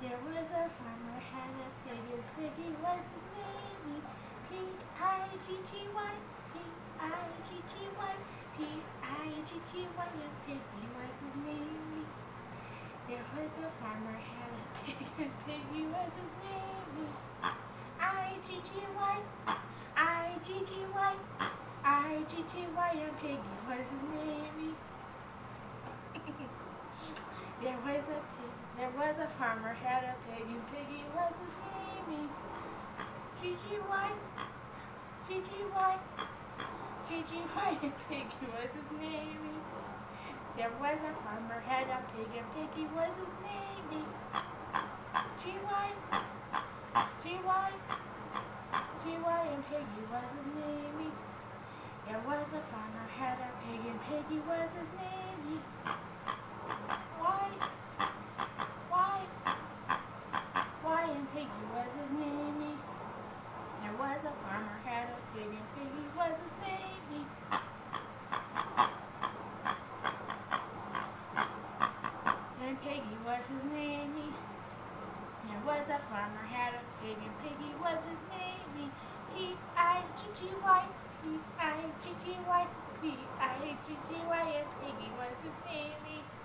There was a farmer had a pig, and Piggy was his name. P-I-G-G-Y, P-I-G-G-Y, P-I-G-G-Y, and Piggy was his name. There was a farmer had a pig, and Piggy was his name. I-G-G-Y, I-G-G-Y, I-G-G-Y, and Piggy was his name. There was a farmer had a pig, and Piggy was his name. G-G-Y, G-G-Y, G-G-Y, and Piggy was his name. There was a farmer had a pig, and Piggy was his name. G-Y, G-Y, G-Y, and Piggy was his name. There was a farmer had a pig, and Piggy was his name. Why, and Piggy was his name. There was a farmer had a pig, and Piggy was his name. And Piggy was his name. There was a farmer had a pig, and Piggy was his name. P-I-G-G-Y, P-I-G-G-Y, P-I-G-G-Y, and Piggy was his name.